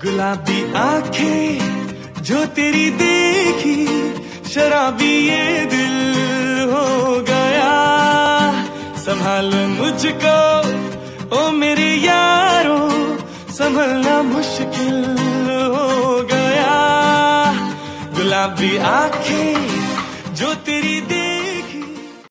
गुलाबी आंखें जो तेरी देखी, शराबी ये दिल हो गया। संभालो मुझको ओ मेरे यारो, संभलना मुश्किल हो गया। गुलाबी आंखें जो तेरी